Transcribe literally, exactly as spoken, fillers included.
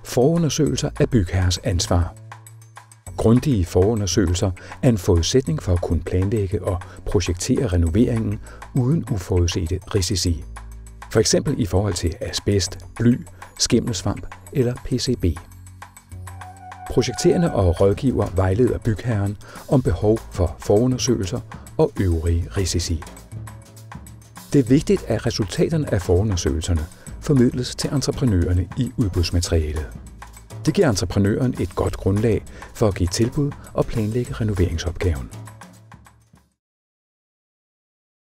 Forundersøgelser er bygherres ansvar. Grundige forundersøgelser er en forudsætning for at kunne planlægge og projektere renoveringen uden uforudsete risici. For eksempel i forhold til asbest, bly, skimmelsvamp eller P C B. Projekterende og rådgiver vejleder bygherren om behov for forundersøgelser og øvrige risici. Det er vigtigt, at resultaterne af forundersøgelserne formidles til entreprenørerne i udbudsmaterialet. Det giver entreprenøren et godt grundlag for at give tilbud og planlægge renoveringsopgaven.